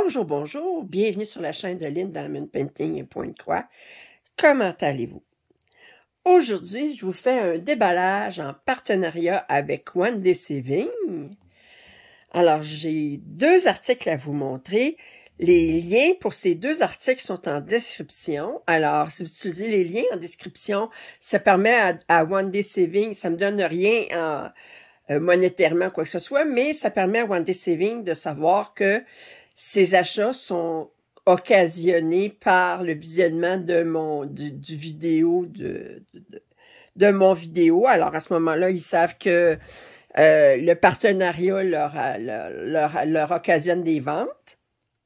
Bonjour, bonjour, bienvenue sur la chaîne de Lynn Diamond Painting et Pointe-Croix. Comment allez-vous? Aujourd'hui, je vous fais un déballage en partenariat avec One Day Saving. Alors, j'ai deux articles à vous montrer. Les liens pour ces deux articles sont en description. Alors, si vous utilisez les liens en description, ça permet à One Day Saving, ça me donne rien monétairement, quoi que ce soit, mais ça permet à One Day Saving de savoir que ces achats sont occasionnés par le visionnement de mon vidéo. Alors, à ce moment-là, ils savent que le partenariat leur occasionne des ventes.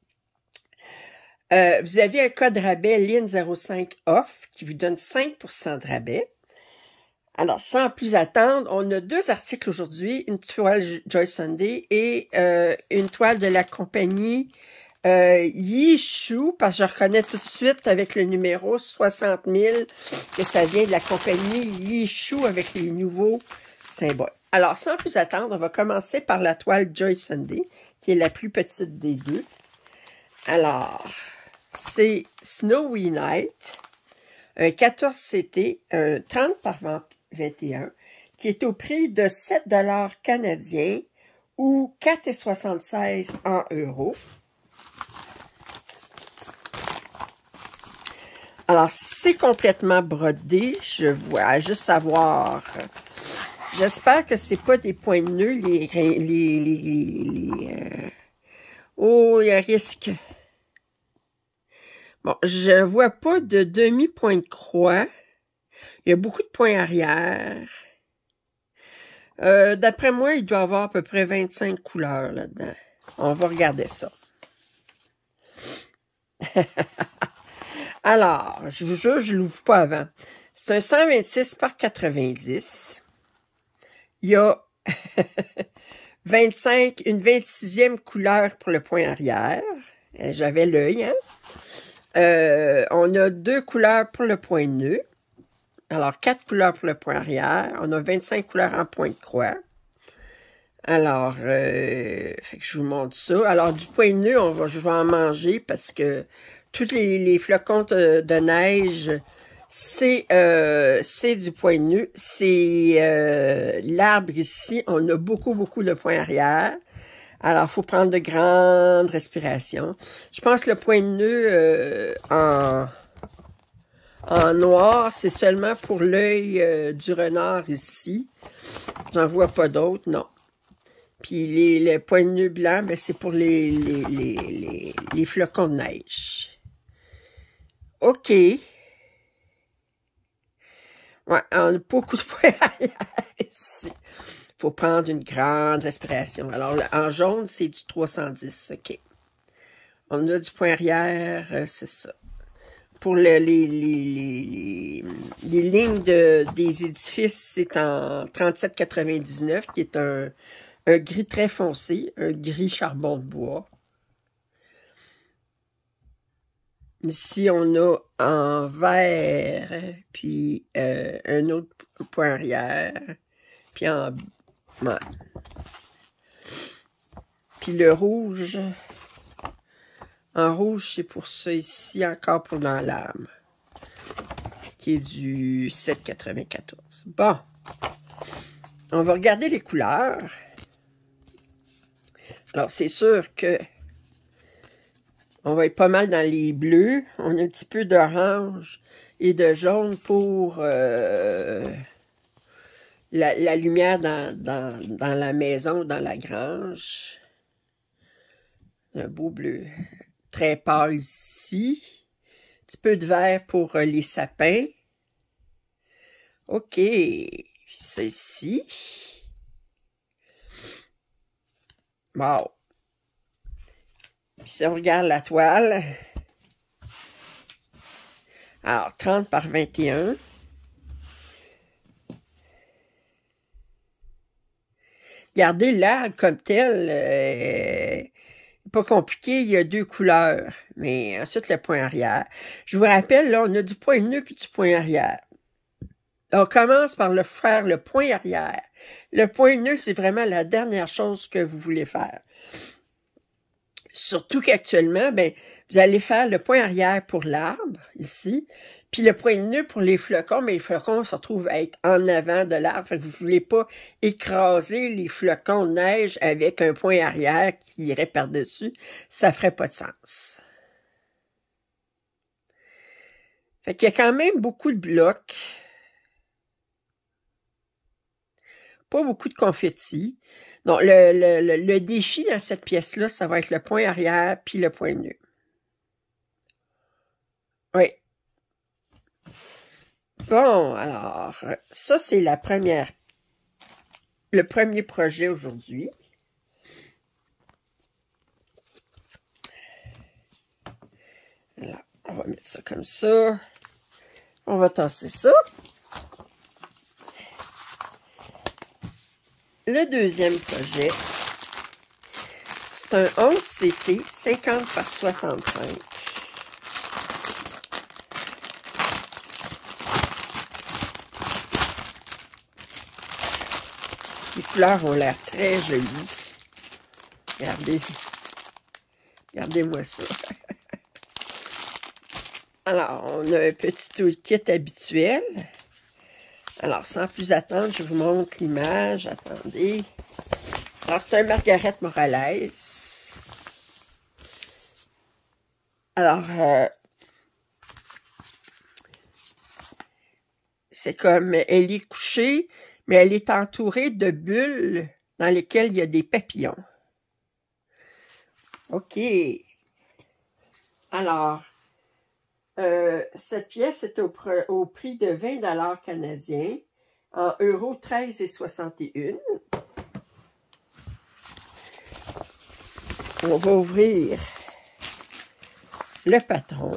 Vous avez un code rabais LYN05 OFF qui vous donne 5% de rabais. Alors, sans plus attendre, on a deux articles aujourd'hui, une toile Joy Sunday et une toile de la compagnie Yishu, parce que je reconnais tout de suite avec le numéro 60 000 que ça vient de la compagnie Yishu avec les nouveaux symboles. Alors, sans plus attendre, on va commencer par la toile Joy Sunday, qui est la plus petite des deux. Alors, c'est Snowy Night, un 14 CT, un 30 par 21, qui est au prix de 7 $ canadiens ou 4,76 en euros. Alors, c'est complètement brodé, je vois, juste savoir. J'espère que c'est pas des points de nœud, oh, il y a risque. Bon, je vois pas de demi-point de croix. Il y a beaucoup de points arrière. D'après moi, il doit y avoir à peu près 25 couleurs là-dedans. On va regarder ça. Alors, je vous jure, je ne l'ouvre pas avant. C'est un 126 par 90. Il y a une 26e couleur pour le point arrière. J'avais l'œil, hein? On a deux couleurs pour le point nœud. Alors, 4 couleurs pour le point arrière. On a 25 couleurs en point de croix. Alors, fait que je vous montre ça. Alors, du point de nœud, je vais en manger parce que tous les flocons de neige, c'est du point de nœud. C'est l'arbre ici. On a beaucoup de points arrière. Alors, il faut prendre de grandes respirations. Je pense que le point de nœud en noir, c'est seulement pour l'œil du renard ici. J'en vois pas d'autres, non. Puis les points de nœud blancs, ben, c'est pour les flocons de neige. OK. Ouais, on a beaucoup de points arrière ici. Il faut prendre une grande respiration. Alors, en jaune, c'est du 310. OK. On a du point arrière, c'est ça. Pour les lignes des édifices, c'est en 37,99, qui est un gris très foncé, un gris charbon de bois. Ici, on a en vert, puis un autre point arrière, puis en... Ouais. Puis le rouge... En rouge, c'est pour ça ici, encore pour dans l'âme, qui est du 7,94. Bon, on va regarder les couleurs. Alors, c'est sûr que on va être pas mal dans les bleus. On a un petit peu d'orange et de jaune pour la lumière dans la maison, dans la grange. Un beau bleu. Très pâle ici. Un petit peu de vert pour les sapins. OK. C'est ici. Wow. Puis si on regarde la toile. Alors, 30 par 21. Regardez l'arbre comme tel. Pas compliqué, il y a deux couleurs, mais ensuite le point arrière. Je vous rappelle, là, on a du point nœud puis du point arrière. On commence par faire le point arrière. Le point nœud, c'est vraiment la dernière chose que vous voulez faire. Surtout qu'actuellement, ben, vous allez faire le point arrière pour l'arbre, ici, puis le point de nœud pour les flocons, mais les flocons se retrouvent à être en avant de l'arbre. Fait que vous ne voulez pas écraser les flocons de neige avec un point arrière qui irait par-dessus. Ça ferait pas de sens. Fait qu'il y a quand même beaucoup de blocs. Pas beaucoup de confettis. Donc, le défi dans cette pièce-là, ça va être le point arrière puis le point de nœud. Oui. Bon, alors, ça, c'est le premier projet aujourd'hui. Là, on va mettre ça comme ça. On va tasser ça. Le deuxième projet, c'est un 11CT 50 par 65. Les couleurs ont l'air très jolies. Regardez. Regardez-moi ça. Alors, on a un petit toolkit habituel. Alors, sans plus attendre, je vous montre l'image. Attendez. Alors, c'est un Margaret Morales. Alors, c'est comme, elle est couchée, mais elle est entourée de bulles dans lesquelles il y a des papillons. OK. Alors, cette pièce est au prix de 20 $ canadiens, en euros 13,61. On va ouvrir le patron.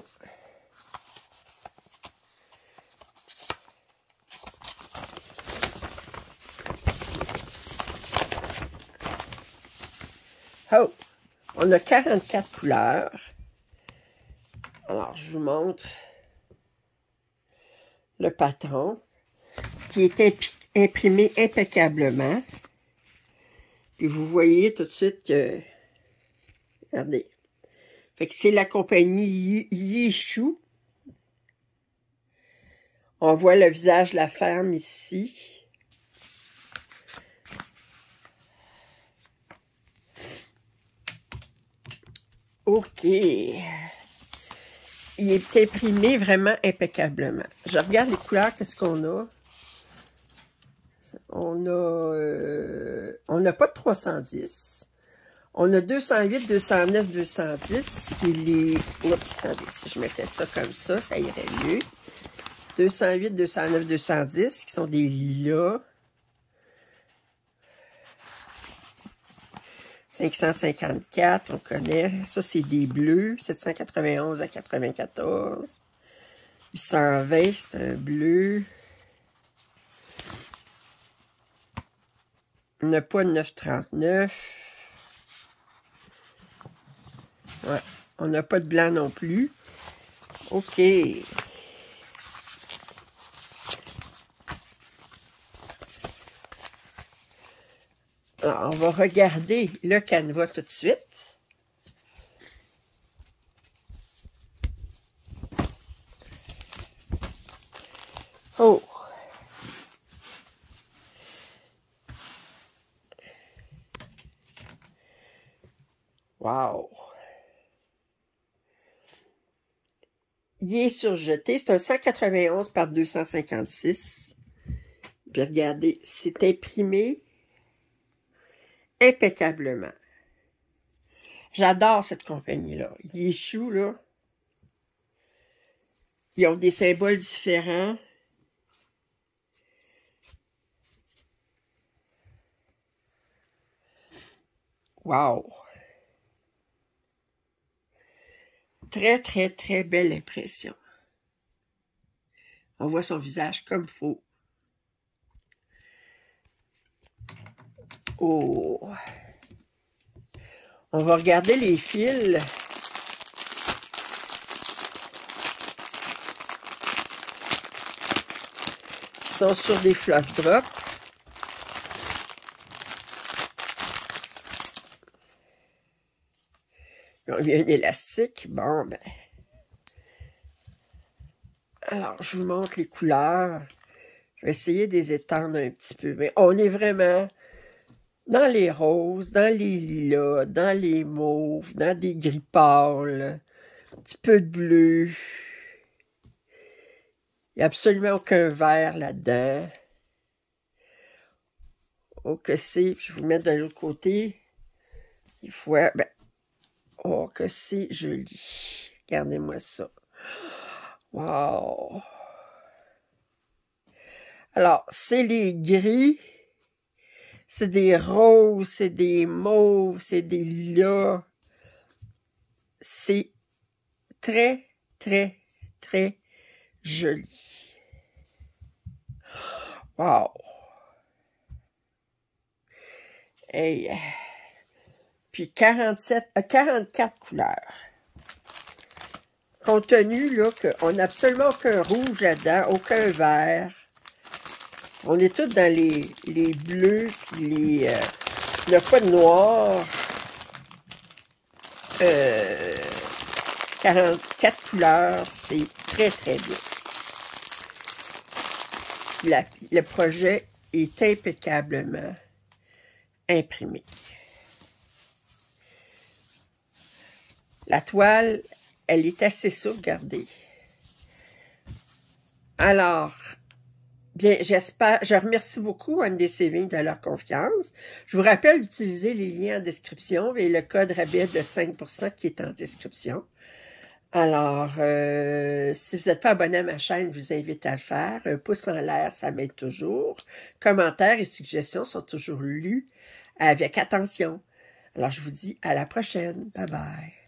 Oh! On a 44 couleurs. Alors, je vous montre le patron qui est imprimé impeccablement. Puis vous voyez tout de suite que... Regardez. Fait que c'est la compagnie Yishu. On voit le visage de la femme ici. OK. Il est imprimé vraiment impeccablement. Je regarde les couleurs, qu'est-ce qu'on a? On n'a pas de 310. On a 208, 209, 210, qui est les... Oups, attendez, si je mettais ça comme ça irait mieux. 208, 209, 210, qui sont des lilas. 554, on connaît. Ça, c'est des bleus. 791 à 94. 820, c'est un bleu. On n'a pas de 939. Ouais. On n'a pas de blanc non plus. OK. Alors, on va regarder le canevas tout de suite. Oh! Wow! Il est surjeté. C'est un 191 par 256. Puis regardez, c'est imprimé impeccablement. J'adore cette compagnie-là. Yishu, là. Ils ont des symboles différents. Wow! Très, très, très belle impression. On voit son visage comme faux. Oh! On va regarder les fils. Ils sont sur des floss drops. Il y a un élastique. Bon, ben. Alors, je vous montre les couleurs. Je vais essayer de les étendre un petit peu. Mais on est vraiment dans les roses, dans les lilas, dans les mauves, dans des gris pâles, un petit peu de bleu. Il n'y a absolument aucun vert là-dedans. Oh, que c'est. Je vais vous mettre de l'autre côté. Il faut... Ben, oh, que c'est joli. Regardez-moi ça. Wow! Alors, c'est les gris. C'est des roses, c'est des mauves, c'est des lilas. C'est très, très, très joli. Wow! Hey! Puis 44 couleurs. Compte tenu là, qu'on n'a absolument aucun rouge là-dedans, aucun vert. On est tous dans les bleus, puis il n'y a pas de noir. 44 couleurs, c'est très, très bien. Le projet est impeccablement imprimé. La toile, elle est assez sauvegardée. Alors, bien, je remercie beaucoup MDCV de leur confiance. Je vous rappelle d'utiliser les liens en description et le code rabais de 5% qui est en description. Alors, si vous n'êtes pas abonné à ma chaîne, je vous invite à le faire. Un pouce en l'air, ça m'aide toujours. Commentaires et suggestions sont toujours lus avec attention. Alors, je vous dis à la prochaine. Bye bye.